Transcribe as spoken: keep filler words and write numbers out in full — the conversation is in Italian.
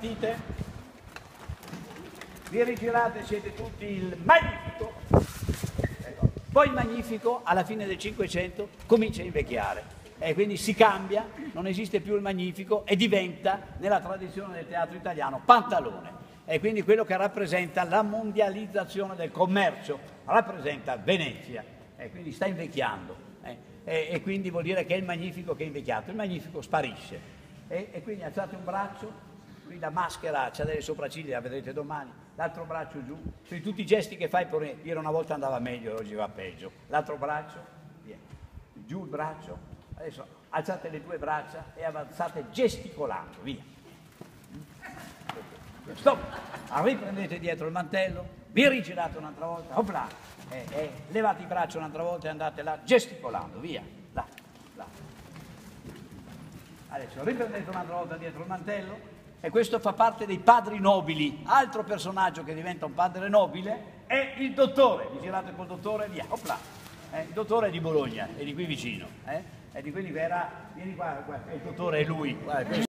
ripartite, vi rigirate, siete tutti il Magnifico. Ecco. Poi il Magnifico alla fine del Cinquecento comincia a invecchiare e quindi si cambia, non esiste più il Magnifico e diventa nella tradizione del teatro italiano Pantalone. E quindi quello che rappresenta la mondializzazione del commercio, rappresenta Venezia e quindi sta invecchiando eh? e, e quindi vuol dire che è il Magnifico che è invecchiato, il Magnifico sparisce e, e quindi alzate un braccio. Qui la maschera c'ha delle sopracciglia, la vedrete domani, l'altro braccio giù, sono tutti i gesti che fai per dire una volta andava meglio e oggi va peggio, l'altro braccio, via. Giù il braccio, adesso alzate le due braccia e avanzate gesticolando, via. Stop, riprendete dietro il mantello, vi rigirate un'altra volta, opla, e, e levate il braccio un'altra volta e andate là gesticolando, via, là, là. Adesso riprendete un'altra volta dietro il mantello. E questo fa parte dei padri nobili. Altro personaggio che diventa un padre nobile è il dottore. Vi girate col dottore, via, opla. Eh, il dottore è di Bologna, è di qui vicino. Eh? È di quelli che era, vieni qua, qua. Il dottore è lui. Guarda,